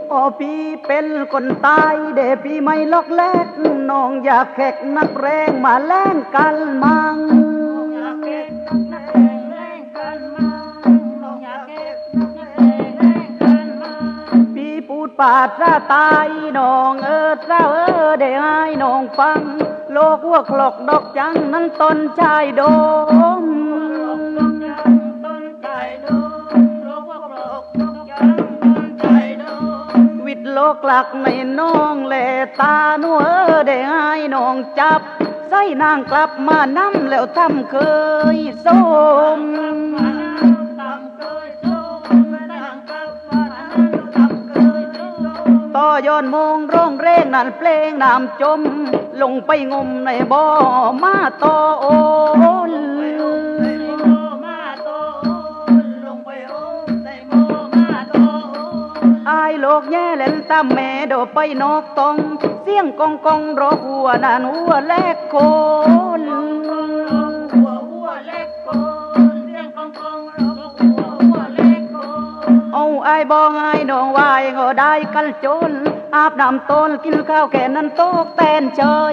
โอ้พี่เป็นคนตายเดพี่ไม่ลอกแลกน้องอยากแขกนักแรงมาแล่งกันมังพี่พูดปาดราตายน้องเจ้าเดี๋ยวให้น้องฟังโลกวัวคลอกดอกจังนั้นต้นชายโดมวิดโลกหลักในน้องแหล่ตาหนูได้ให้น้องจับใส่นางกลับมานำแล้วทำเคยส้มต่อย้อนมองร้องเร่งนั่นเพลงน้ำจมลงไปงมในบ่อมาต่อโอนอายโลกแย่เล่นตามแม่โดไปนอกตองเสียงกองกองรอหัวนั่นหัวแลกโคนเอาไอ้บองไอ้น้องวายก็ได้กันจนอาบน้ำต้นกินข้าวแก่นั้นโต๊ะแตนเฉย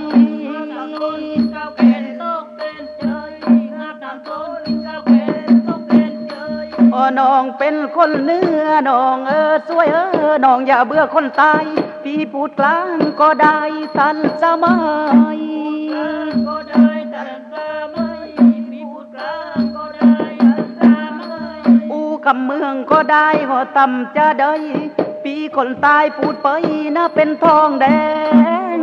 น้องเป็นคนเนื้อน้องสวยน้องอย่าเบื่อคนตายพี่พูดกลางก็ได้ทันสมัยอูคำเมืองก็ได้หัวต่ำจะได้พี่คนตายพูดไปนะเป็นทองแดง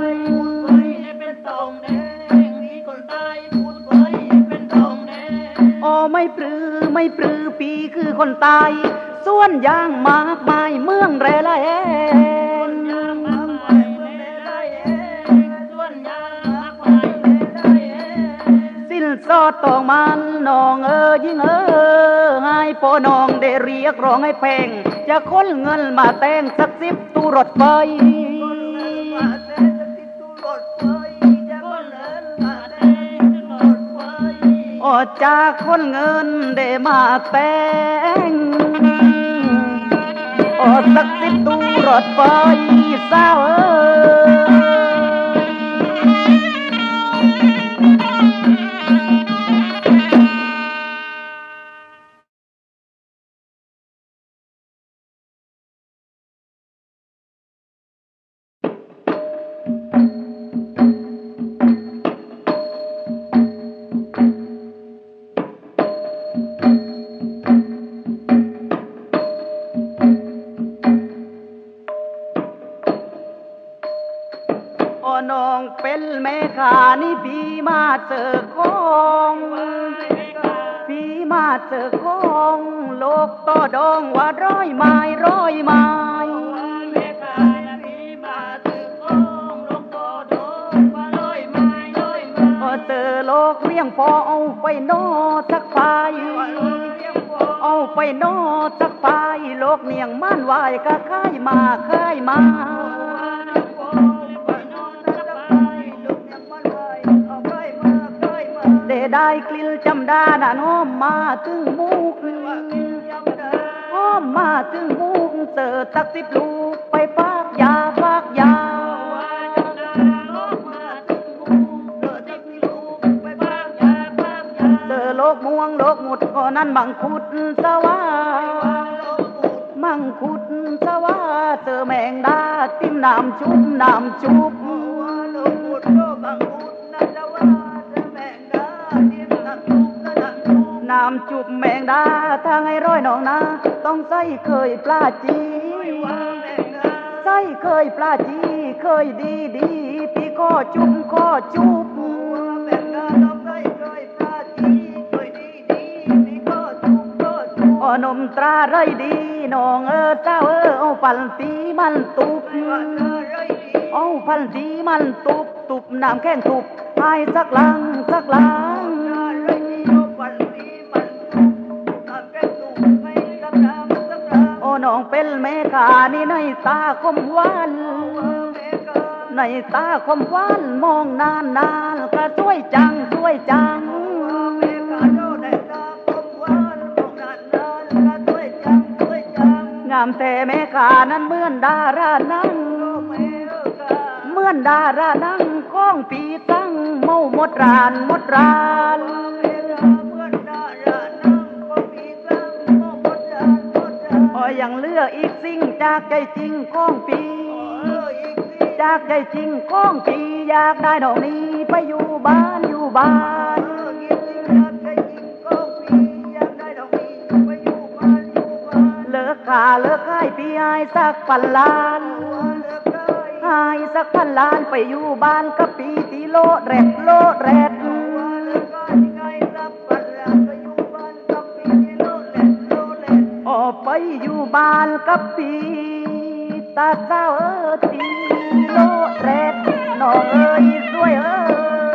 โอ้ไม่ปรือปีคือคนตายส่วนยางมากมายเมืองแร่ละแงสิ้นสอดตองมันน้องยิ่งให้พอน้องได้เรียกร้องให้แพงจะค้นเงินมาแต่งสัก10ตู้รถไฟออกจากคนเงินได้มาแต่งออกสัก10ตู้รถไฟสาวน้องเป็นแม่ค้านี่พี่มาเจอของพี่มาเจอของโลกต่อดองว่าร้อยไม้เจอโลกเรียงพอเอาไปโนสักพายเอาไปโนสักพายโลกเนียงม่านวายก็ค่ายมาได้กลิ่นจำดาหน้าน้อมมาถึงมุกอ้อมมาถึงมุกเจอตัก10ลูกไปฝากยาเจอโลกม่วงโลกหมดก็นั้นมังคุดสวาเจอแมงดาติ้มน้ำชุบน้ำจุบแมงดาทางให้ร้อยน้องนาต้องใส่เคยปลาจีใส่เคยปลาจีเคยดีพี่ก็จุบนมตราไรดีน้องเจ้าเอาพันตีมันตุบเอาพันตีมันตุบน้ำแข้งตุบให้สักลังน้องเป็นแม่ค้านี่ในตาคมหวานมองนานก็สวยจัง งามแต่แม่ขานั้นเหมือนดารานั่งเหมือนดารานั่งก้องปีตั้งเมาหมดรานหมดรานยังเหลืออีกสิ่งจากใจจริงก้องปีจากใจจริงก้องปีอยากได้ดอกนี้ไปอยู่บ้านอยู่บ้านเลิกขาเลิกให้พี่ให้สักพันล้านให้สักพันล้านไปอยู่บ้านกับปีที่โลดแรดโลดแรดออกไปอยู่บ้านกับปีตาเศร้าตีโลดแรดน้องเอ้ยสวยเอ้ย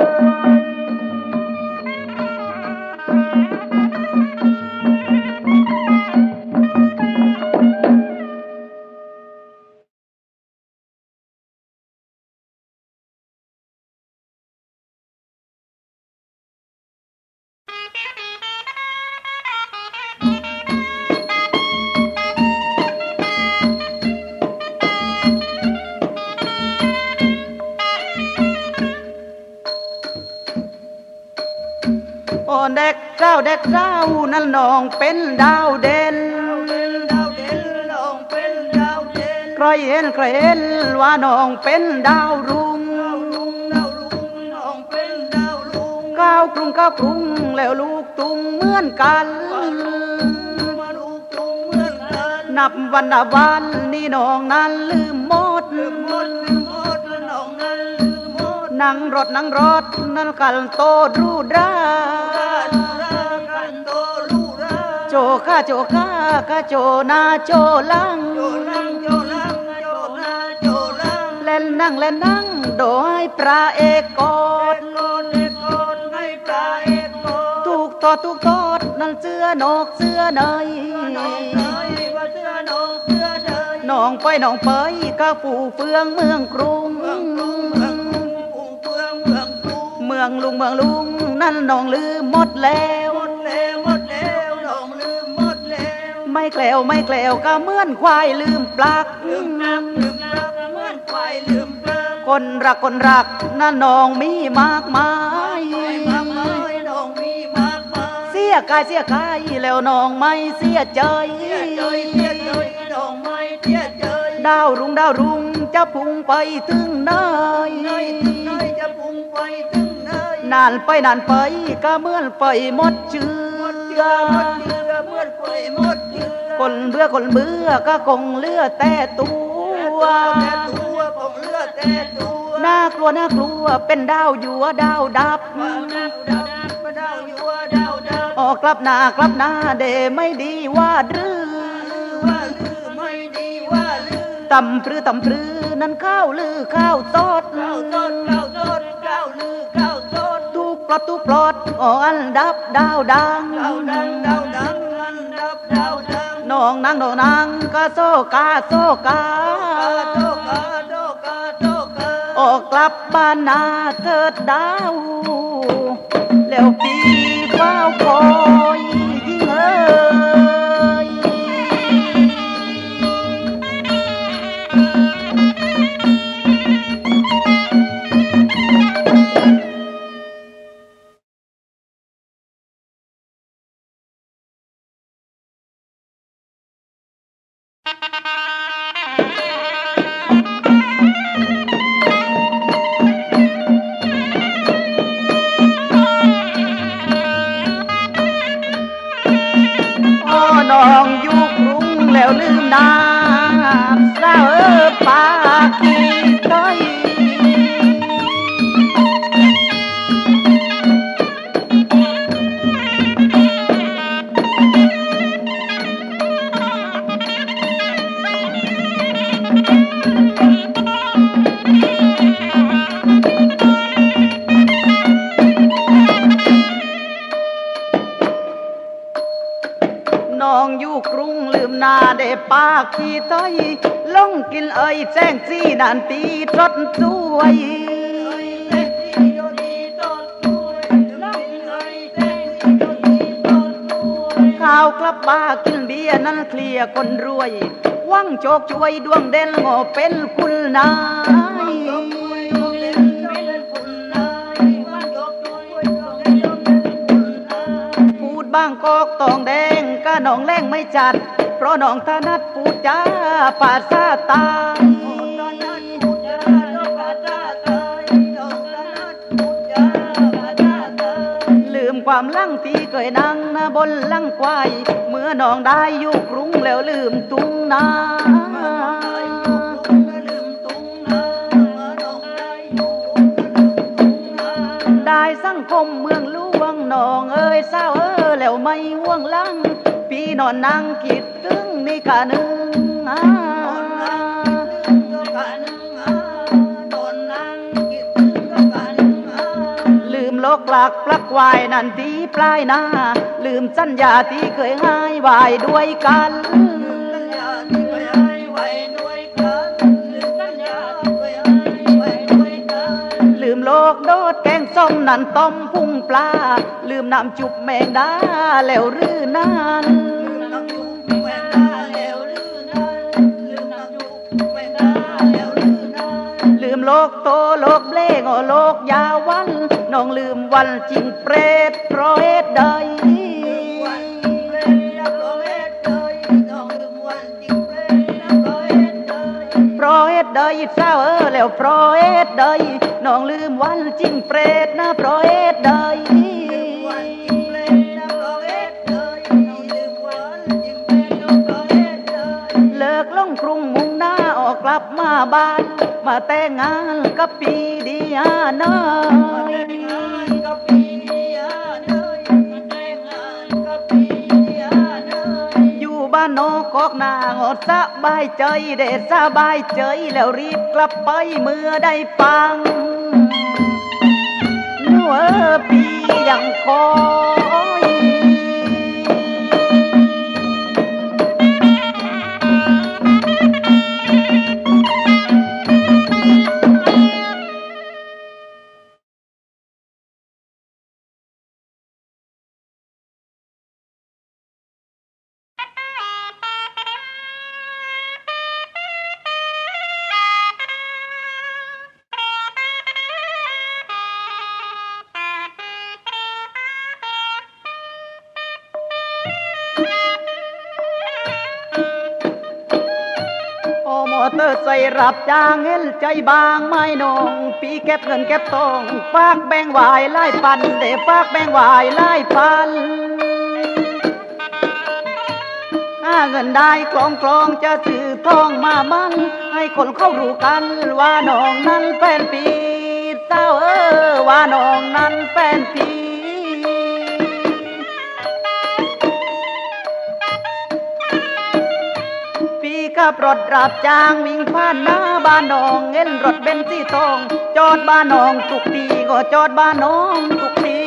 เด็กเจ้านั่นน้องเป็นดาวเด่นใครเห็นว่าน้องเป็นดาวรุ่งก้าวกรุงแล้วลูกตุงเหมือนกันนับวันนี่น้องนั้นลืมหมดนั่งรถนั่นกันโตรูดราโจข้าโจนาโจลังเล่นนั่งโดยพระเอกกอดถูกทอดนั่นเสื้อนกเสื้อเนยน้องไปก็ผู้เฟืองเมืองกรุงเมืองลุงนั่นน้องลืมหมดแล้วน้องลืมหมดแล้วไม่แกล้วก็เหมือนควายลืมปลักเหมือนควายลืมปลักคนรักนั่นน้องมีมากมายน้องมีมากมายเสียกายแล้วน้องไม่เสียใจน้องไม่เสียใจดาวรุ่งจะพุ่งไปถึงไหนจะพุ่งไปถึงไหนนานไปก็เหมือนไฟหมดเชื้อคนเบื่อก็คงเหลือแต่ตัวน่ากลัวเป็นดาวยัวดาวดับออกกลับหน้าเดไม่ดีว่าดื้อตำปรือนั้นข้าวลือข้าวตอดทุกปลอดอันดับดาวดังน้องนางก็โซกาออกกลับบ้านนาเถิดดาวแล้วปีเฝ้าคอยยิ่งเอ้ยน้องอยู่กรุงแล้วลืมนาสาวปากีต้อยน้องอยู่กรุงลืมนาได้ปากขี้ต้อยลงกินแจ้งจี้นานตีจดสวยข้าวกลับบ้ากินเบียร์นั้นเคลียร์คนรวยวังโชคช่วยดวงเด่นงอเป็นคุณนายพูดบางกอกตองแดงก็น้องแรงไม่จัดเพราะน้องถนัดพูดจาภาษาใต้ลืมความลังที่เคยนั่งบนลังควายเมื่อน้องได้อยู่กรุงแล้วลืมตุ้งนาได้สังคมเมืองหลวงน้องเอ้ยเศร้าแล้วไม่ห่วงลังพี่นอนนั่งคิดถึงนี่กะนึงลืมโลกหลักปลักวายนั่นที่ปลายนาลืมสัญญาที่เคยให้ไว้ด้วยกันลืมโลกโดดแกงส้มนั่นต้มพุ่งปลาลืมน้ำจุบแมงดาแล้วหรือนั้นลืมโลกโตโลกเล่งโลกยาวันน้องลืมวันจริงเปรตเพราะเหตุใดเพราะเหตุใดเศร้าแล้วเพราะเหตุใดน้องลืมวันจริงเปรตนะเพราะเหตุใดเลิกล่องกรุงมุ่งหน้าออกกลับมาบ้านมาแต่งงานกับปีดีอาเนยอยู่บ้านนอกกอกนางอดสบายใจเด็ดสบายใจแล้วรีบกลับไปเมื่อได้ฟังนัวปียังคอยเตอร์ใส่รับจ้างเห็นใจบางไม่นองปีเก็บเงินเก็บทองฝากแบ่งวายไล่ปันเดฝากแบ่งวายไล่ปันถ้าเงินได้คลองจะซื้อทองมามันให้คนเขารู้กันว่าน้องนั้นแฟนปีเศร้าว่าน้องนั้นแฟนปีขับรถรับจ้างวิ่งผ่านหน้าบ้านน้องเห็นรถเบนซ์สีทองจอดบ้านน้องทุกทีก็จอดบ้านน้องทุกที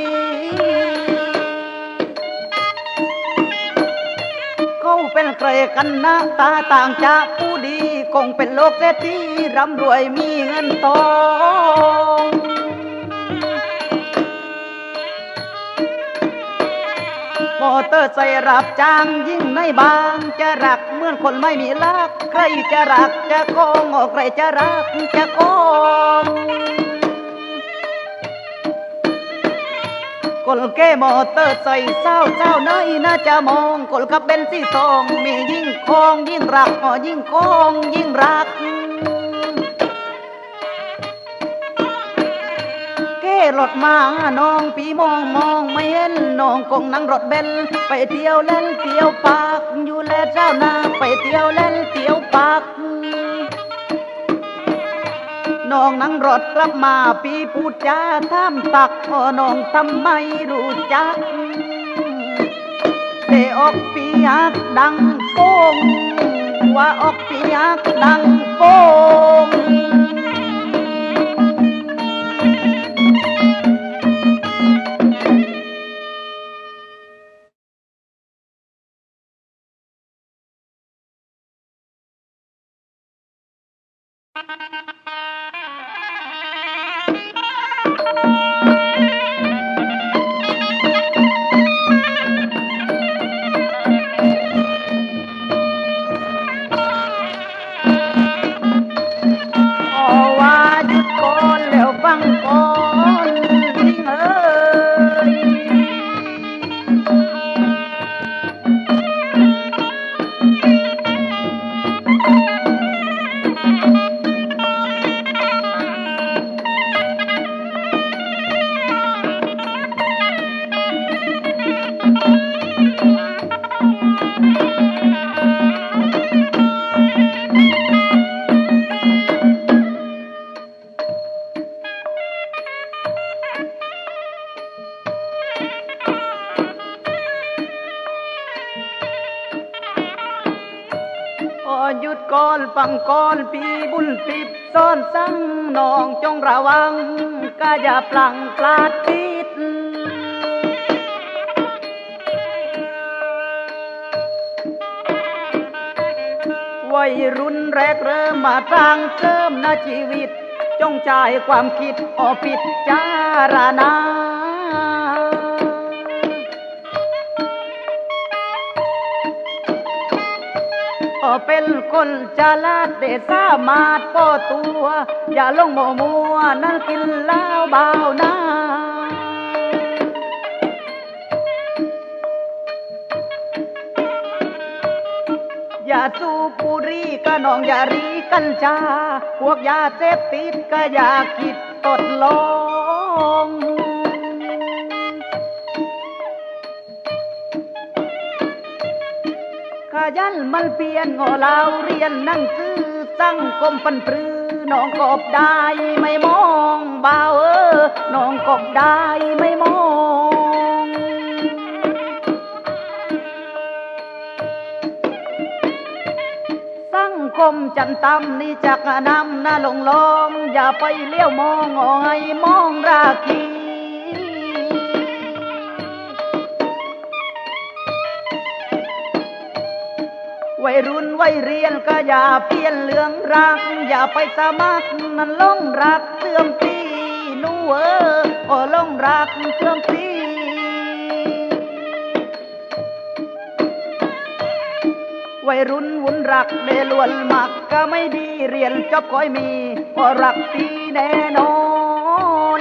เขาเป็นใครกันนะตาต่างจากผู้ดีคงเป็นโลกเศรษฐีร่ำรวยมีเงินทองมอเตอร์ไซค์รับจ้างยิ่งในบางจะรักเหมือนคนไม่มีลักใครจะรักจะโกงใครจะรักจะโกงคนแก่มอเตอร์ไซค์เศร้าน้อยน่าจะมองคนขับเบนซ์สีทองมียิ่งคองยิ่งรักยิ่งคองยิ่งรักรถมาน้องปีมองไม่เห็นน้องคงนั่งรถเบนซ์ไปเที่ยวเล่นเที่ยวปากอยู่แลเจ้านาไปเที่ยวเล่นเที่ยวปากน้องนั่งรถกลับมาปีพูดจาท่ามตักน้องทำไมรู้จักได้ออกปียักดังโป้งว่าออกปียักดังโป้งอนฟังก่อนพี่บุญติดซ้อนสั่งน้องจงระวังก็อย่าพลังพลาดผิดวัยรุ่นแรกเริ่มมาทางเริ่มนาชีวิตจงใจความคิดออกพิจารณาเป็นคนฉลาดได้สามารถป้อตัวอย่าลงมัวนั่งกินเหล้าเบาหน้าอย่าสูบบุหรี่ก็น้องอย่ารีกัญชาพวกยาเสพติดก็อย่าคิดทดลองขยันมันเปลี่ยนงอลาวเรียนหนังสือสังคมปันปรือน้องกบได้ไม่มองเบาน้องกบได้ไม่มองสังคมจันตำนี่จักนำหน้าลงลองอย่าไปเลี้ยวมองไอ้มองราคีวัยรุ่นวัยเรียนก็อย่าเปลี่ยนเรื่องรักอย่าไปสมัครนั่นลงรักเสื่อมตีนู่ลงรักเสื่อมตีวัยรุ่นวุ่นรักเดลวนมักก็ไม่ดีเรียนจบก้อยมีพอรักตีแน่นอน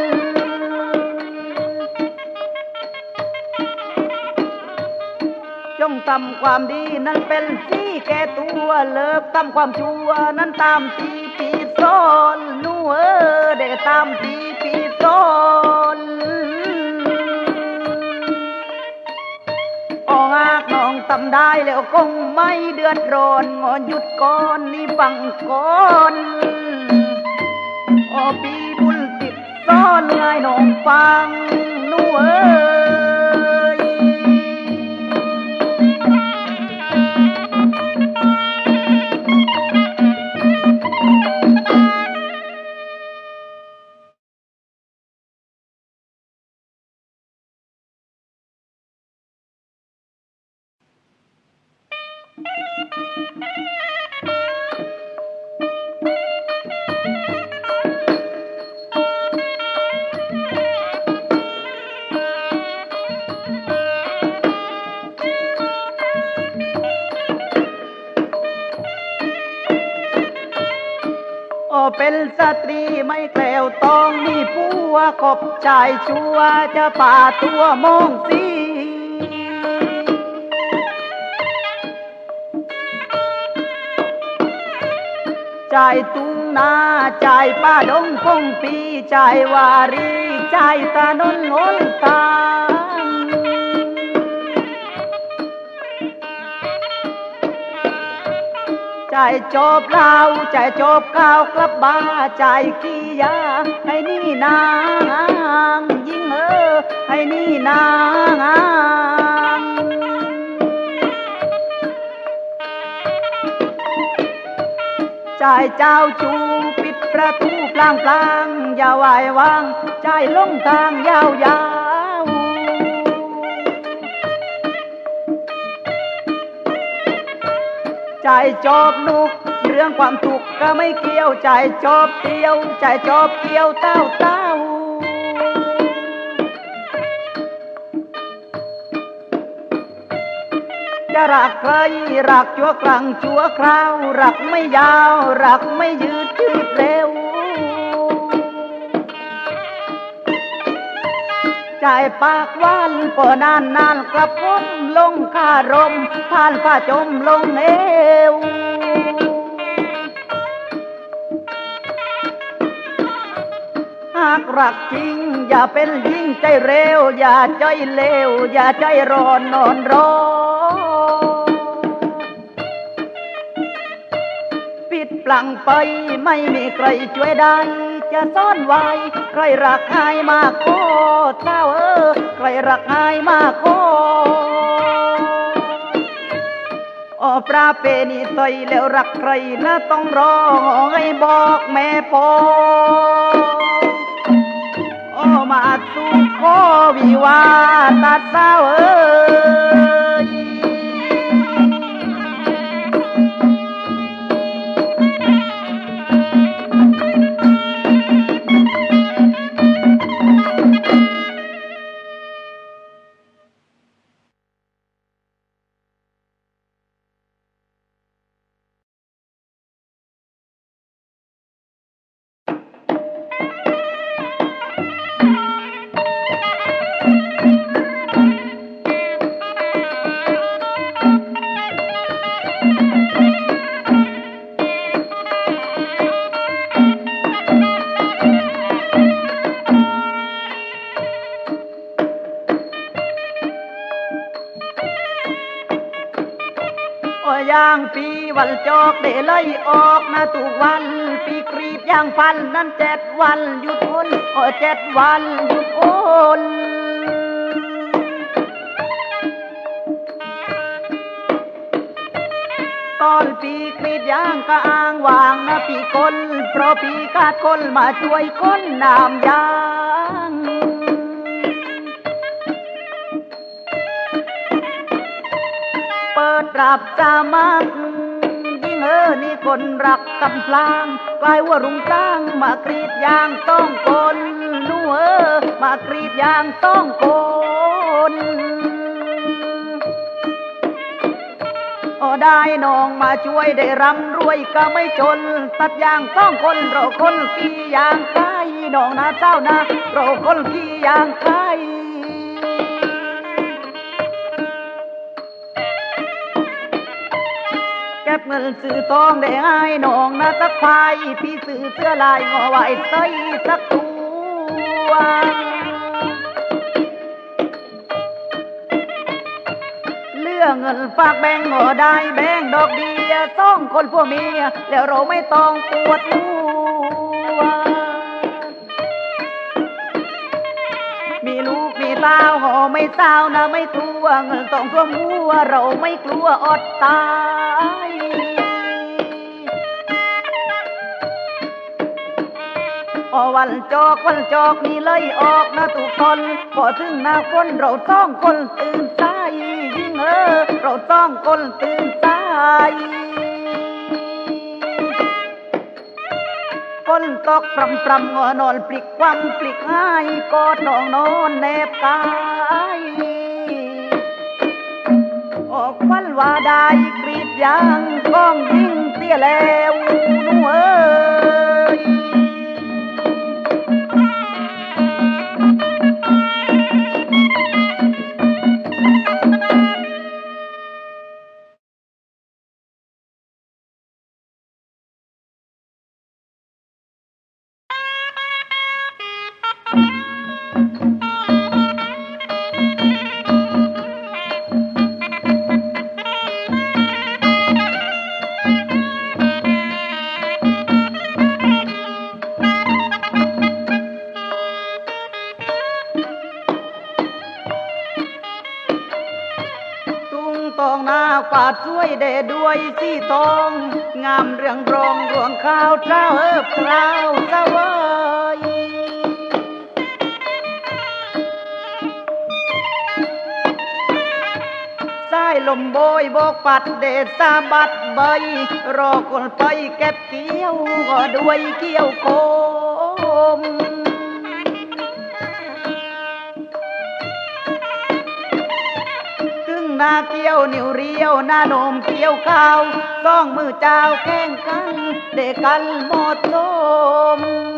จงทำความดีนั้นเป็นที่แก่ตัวเลิกทำความชั่วนั้นตามที่ปีโซนนู่เด็กตามที่ปีโซนออกน้องทำได้แล้วคงไม่เดือดร้อนหยุดก่อนนี่ฟังก่อนปีบุญติดซ้อนไงน้องฟังนู่เป็นสตรีไม่แกล้วต้องมีผัวขบใจชัวจะป่าตัวมองสีใจตุ้งนาใจป้าดงพงปีใจวารีใจตานนหนตาใจจบเล่าใจจบข้าวกลับบ้าใจขี้ยาให้นี่นางยิ่งให้นี่นางใจเจ้าชูปิดประตูพลางอย่าไหววางใจลงทางยาวใจจบนุกเรื่องความทุกข์ก็ไม่เกี่ยวใจจบเดียวใจจบเกี่ยวเต้าจะรักใครรักชั่วครั้งชั่วคราวรักไม่ยาวรักไม่ยืดเร็วใจปากหวานพอนานกระผมลงคารมผ่านผ้าจมลงเอวหากรักจริงอย่าเป็นยิ่งใจเร็วอย่าใจเลวอย่าใจร้อนนอนรอปิดปลังไปไม่มีใครช่วยได้จะซ่อนไว้ใครรักใครมากโคเจ้าใครรักใครมากโคปราเพณีใส่แล้วรักใครนะต้องรอให้บอกแม่พอมาสู่ขอวิวาตัดสาวเอ้ยย่างปีวันจอกได้ไล่ออกนะทุกวันปีกรีดย่างพันนั้น7 วันหยุดคน7 วันหยุดคนตอนปีกรีดย่างก็อ้างวางนะปีคนเพราะปีกาดคนมาช่วยคนน้ำยางเปิดรับสามัคยิ่งนี่คนรักกำพลางกลายว่ารุงสร้างมากรีดยางต้องคนนู่มากรีดยางต้องคนได้น้องมาช่วยได้ร่ำรวยก็ไม่จนตัดยางต้องคนเราคนขี้ยางใครน้องนะเจ้านะเราคนขี้ยางใครเก็บเงินซื้อทองได้ให้น้องนะสักพายพี่ซื้อเสื้อลายงอไว้ใส่สักตัวเลือกเงินฝากแบงก์งอได้แบงก์ดอกเบี้ย2 คนพวกเมียแล้วเราไม่ต้องปวดหัวมีลูกมีเต้าหอไม่เศร้านะไม่กลัวเงินต้องท่วมหัวเราไม่กลัวอดตายวันจอกนี่เลยออกนะทุกคนพอถึงหน้าฝนเรา2 คนตื่นสายยิ่งเรา2 คนตื่นสายฝนตกพรำงอนอนปลิกความปลิกหายกอดน้องนอนแนบกายออกฟันว่าได้กรีดยางก้องยิ่งเสียแล้วนู่เอ้ยฝาดช่วยได้ด้วยสีทองงามเรื่องรองรวงข้าวเจ้าพราวสวายสายลมโบยโบกปัดเดชสาบัดใบรอคนไปเก็บเกี่ยวก็ด้วยเกี่ยวโคมหน้าเกี่ยวนิ้วเรียวหน้าโนมเกี่ยวข้าว2 มือเจ้าแข่งกันเด็กกันหมดลม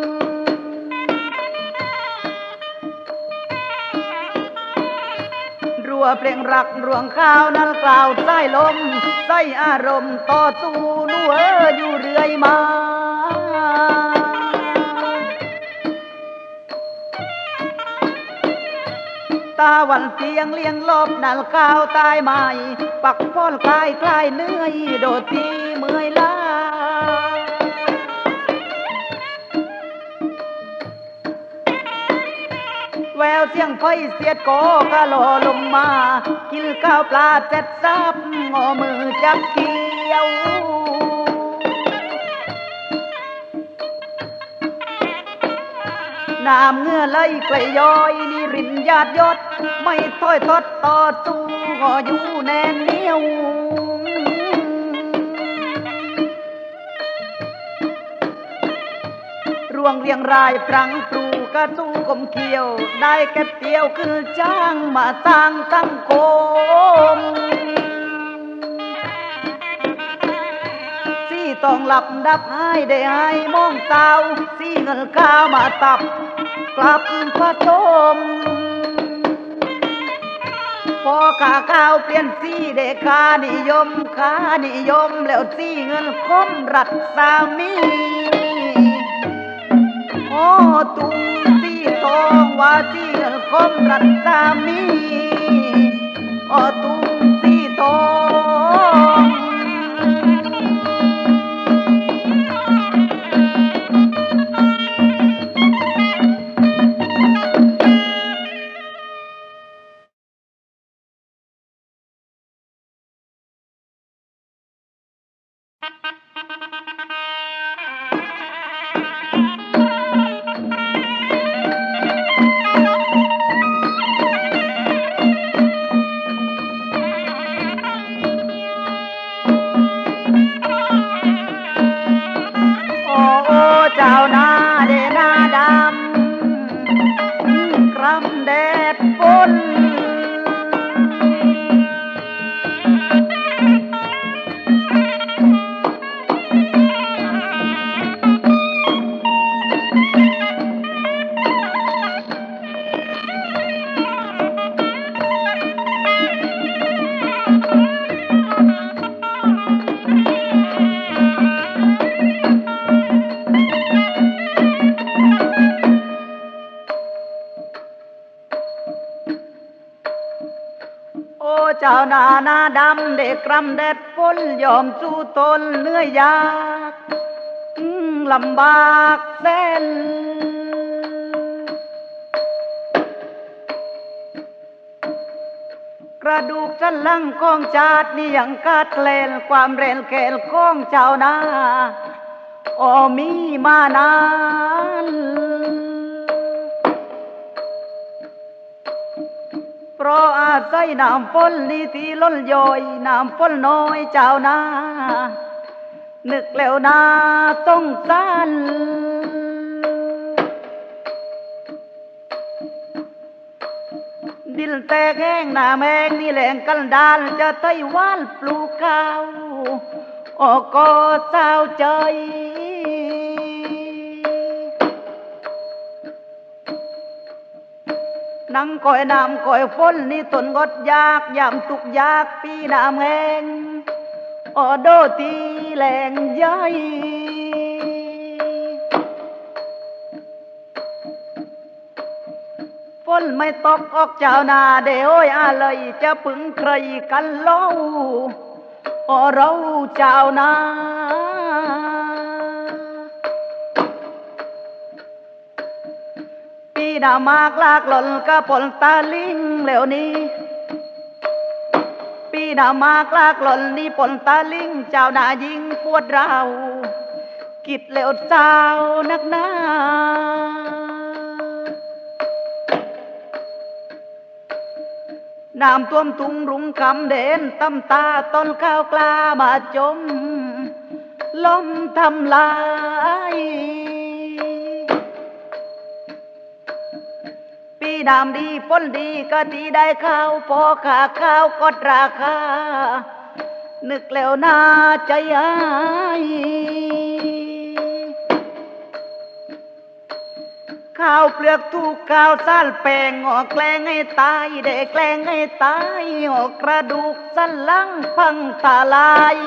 รัวเพลงรักรวงข้าวนั้นกล่าวใส่ลมใส่อารมณ์ต่อสู้นัวอยู่เรื่อยมาตาวันเตียงเลี้ยงลบนัลข้าวตายใหม่ปักพ้อลคลายคลายเนื้อโดดที่เมื่อยล้าแววเสียงไฟเสียดโกกะโลลมมากินข้าวปลาเจ็ดซับงอมือจับเกี่ยวน้ำเงื่อไหลไกลย้อยนี่รินญาติยศไม่ถ้อยทดต่อสู้ก็อยู่แน่นเหนียวรวงเรียงรายพรังปรูกระตู้กลมเขียวได้แก่เตียวขึ้นจ้างมาสร้างสังคมสี่ต้องหลับดับให้ได้ให้มองเศร้าสี่เงินข้าวมาตับกลับผสมพอขาข้าวเปลี่ยนสีเด็กขานิยมขานิยมแล้วสีเงินคมรัดสามีโอ้ตุ้งสีทองว่าสีเงินคมรัดสามีโอ้ตุ้งสีทองเจ้าหน้าเดหน้าดำกรำแดดฝนเจ้าหน้าดำเด็กกรำแดดฝนยอมสู้ทนเหนื่อยยากลำบากแสนกระดูกสันหลังของชาตินี่ยังกาดเลนความเรนแกลของเจ้าหน้ามีมานานเพราะอาศัยน้ำฝนนี่ที่ล้นย่อยน้ำฝนน้อยเจ้านานึกแล้วนาสงสารดินแตกแห้งน้ำแห้งนี่แหล่งกันดานจะไต้หวานปลูกข้าวก็เศร้าใจนังก้อยน้ำก้อยฝนนี่ตนงดยากยามตุกยากปีน้ำแห้งโดตีแหลงใหญ่ฝนไม่ตกออกเจ้านาเดี๋ยวอะไรจะพึงใครกันเล่าเราเจ้านาปีดามากลากหล่นกะปนตาลิงแล้วนี้ปีดามากลากหล่นนี่ปนตาลิงเจ้านายิงปวดเรากิดแล้วเจ้านักหนาน้ำท่วมตุงรุงคำเด่นตำตาต้นข้าวกล้ามาจมลมทำลายปีดามดีฝนดีก็ดีได้ข้าวพอขาข้าวกดราคานึกแล้วน่าใจหายข้าวเปลือกถูกข้าวสารแป้งแกล้งให้ตายได้แกล้งให้ตายกระดูกสันหลังพังทลาย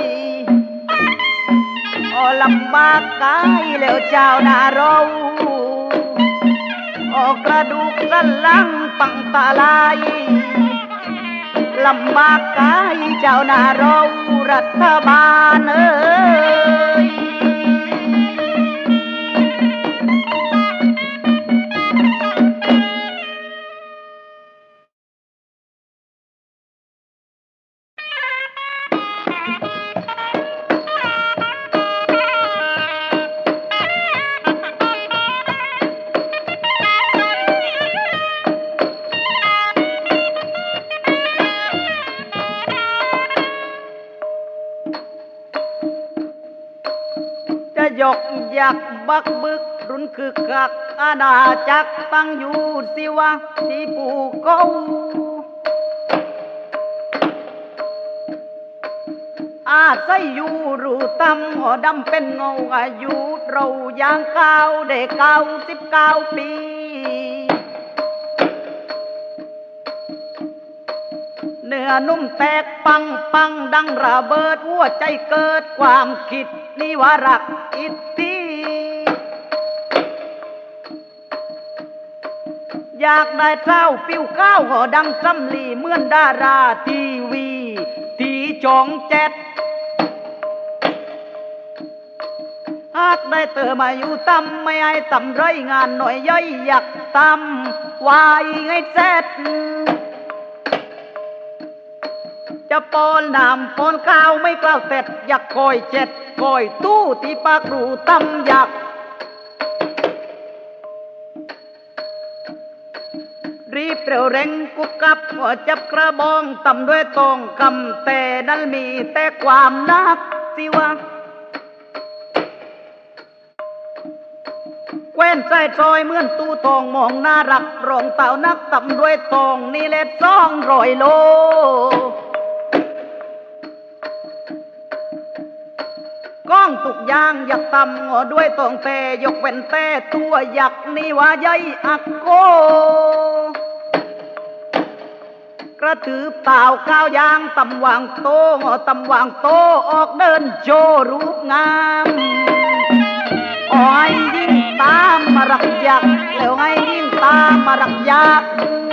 ลำบากกายแล้วเจ้านาเรากระดูกสันหลังพังทลายลำบากกายเจ้านาเรารัฐบาลยกยักบักบึกรุนคือกักอาณาจักรตั้งอยู่สิวะที่ภูเขาอาศัยอยู่รูตำหัวดำเป็นเงาอายุเราย่าง9 ได้99 ปีเนื้อนุ่มแตกปังปังดังระเบิดหัวใจเกิดความคิดนี่ว่ารักอิทธิอยากได้เจ้าปิ้วก้าวหัวดังจำลีเหมือนดาราทีวีที่7หากได้เติมอายุต่ำไม่ให้ต่ำไรงานหน่อยย่อยอยากต่ำวายไงเสร็จจะปอนน้ำปอนข้าวไม่กล้าเสร็จอยากคอยเจ็ดคอยตู้ที่ปากรูต่ำอยากรีบเร็วเร่งกุบกับหัวจับกระบองต่ำด้วยตองคำแต่นั้นมีแต่ความนักสิวะแคว้นใจจอยเหมือนตู้ทองมองน่ารักรองเต่านักต่ำด้วยตองนี่แหละ200 โลก้องตุกยางอยากต่ำหัวด้วยตองแต่ยกเว้นแต่ตัวอยากนี่ว่าใหญ่อักโกกระถือเปล่าก้าวยางต่ำวางโตหัวต่ำวางโตออกเดินโชว์รูปงามอ้อยยิ่งตามมารักยักแล้วไงยิ่งตามมารักยัก